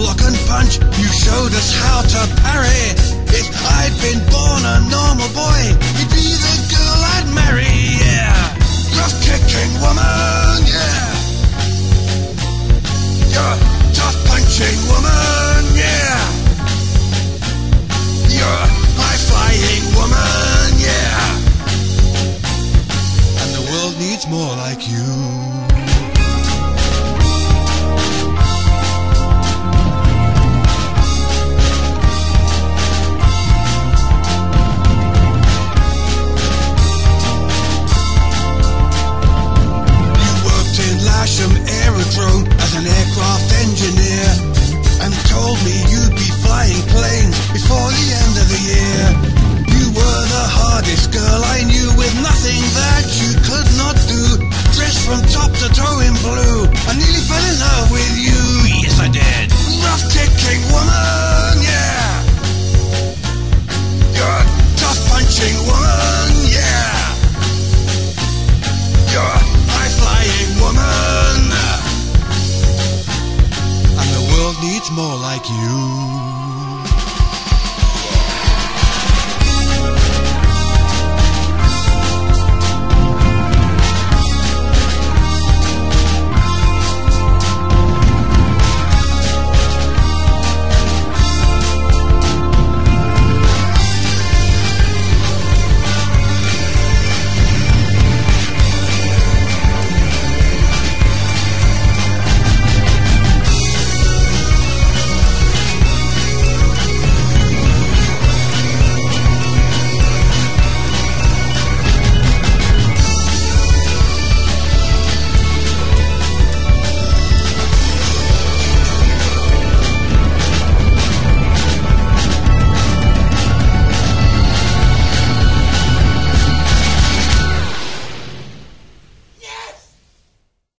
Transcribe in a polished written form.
block and punch, you showed us how to parry. If I'd been born a normal boy, you'd be the girl I'd marry, yeah. Rough-kicking woman, yeah. You're a tough-punching woman, yeah. You're a high-flying woman, yeah. And the world needs more like you. Aerodrome as an aircraft engineer, and told me you'd be flying planes before the end of the year. You were the hardest girl I knew, with nothing that you could not do. Dressed from top to toe in blue, I nearly fell in love with you. Yes, I did. Rough-kicking woman, yeah. You're a tough-punching woman, yeah. You're a high-flying woman. Needs more like you.